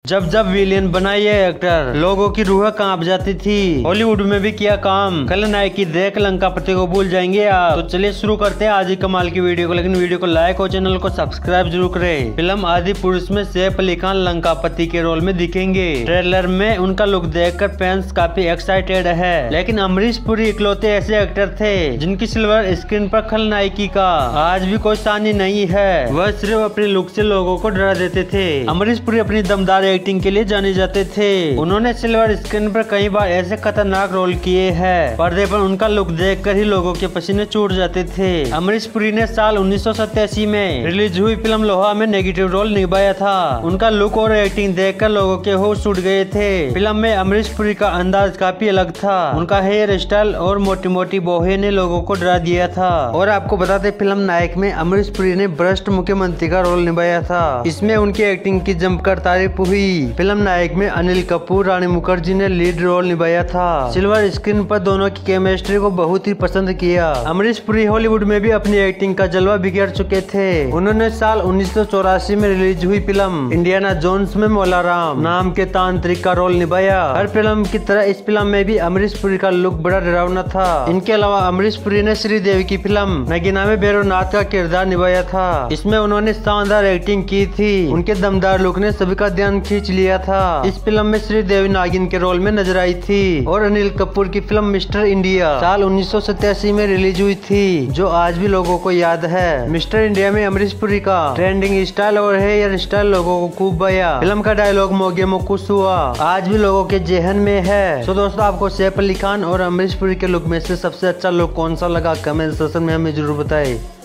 जब जब विलेन बना ये एक्टर लोगों की रूह कांप जाती थी। हॉलीवुड में भी किया काम, खलनायक की देख लंकापति को भूल जाएंगे आप। तो चलिए शुरू करते हैं आज ही कमाल की वीडियो को, लेकिन वीडियो को लाइक और चैनल को सब्सक्राइब जरूर करें। फिल्म आदि पुरुष में सैफ अली खान लंकापति के रोल में दिखेंगे। ट्रेलर में उनका लुक देखकर फैंस काफी एक्साइटेड है, लेकिन अमरीश पुरी इकलौते ऐसे एक्टर थे जिनकी सिल्वर स्क्रीन पर खलनायकी का आज भी कोई सानी नहीं है। वह सिर्फ अपने लुक से लोगों को डरा देते थे। अमरीश पुरी अपनी दमदार एक्टिंग के लिए जाने जाते थे। उन्होंने सिल्वर स्क्रीन पर कई बार ऐसे खतरनाक रोल किए हैं, पर्दे पर उनका लुक देखकर ही लोगों के पसीने छूट जाते थे। अमरीश पुरी ने साल 1987 में रिलीज हुई फिल्म लोहा में नेगेटिव रोल निभाया था। उनका लुक और एक्टिंग देखकर लोगों के होश उड़ गए थे। फिल्म में अमरीश पुरी का अंदाज काफी अलग था। उनका हेयर स्टाइल और मोटी मोटी बोहे ने लोगों को डरा दिया था। और आपको बताते फिल्म नायक में अमरीश पुरी ने भ्रष्ट मुख्यमंत्री का रोल निभाया था। इसमें उनकी एक्टिंग की जमकर तारीफ हुई। फिल्म नायक में अनिल कपूर, रानी मुखर्जी ने लीड रोल निभाया था। सिल्वर स्क्रीन पर दोनों की केमिस्ट्री को बहुत ही पसंद किया। अमरीश पुरी हॉलीवुड में भी अपनी एक्टिंग का जलवा बिखेर चुके थे। उन्होंने साल 1984 में रिलीज हुई फिल्म इंडियाना जोन्स में मौला राम नाम के तांत्रिक का रोल निभाया। हर फिल्म की तरह इस फिल्म में भी अमरीश पुरी का लुक बड़ा डरावना था। इनके अलावा अमरीश पुरी ने श्रीदेवी की फिल्म नगीना में भैरवनाथ का किरदार निभाया था। इसमें उन्होंने शानदार एक्टिंग की थी। उनके दमदार लुक ने सभी का ध्यान खींच लिया था। इस फिल्म में श्रीदेवी नागिन के रोल में नजर आई थी। और अनिल कपूर की फिल्म मिस्टर इंडिया साल 1987 में रिलीज हुई थी, जो आज भी लोगों को याद है। मिस्टर इंडिया में अमरीश पुरी का ट्रेंडिंग स्टाइल और हेयर स्टाइल लोगों को खूब भाया। फिल्म का डायलॉग मोगे मो खुश हुआ आज भी लोगों के जेहन में है। तो दोस्तों, आपको सैफ अली खान और अमरीश पुरी के लुक में से सबसे अच्छा लुक कौन सा लगा, कमेंट सेक्शन में हमें जरूर बताएं।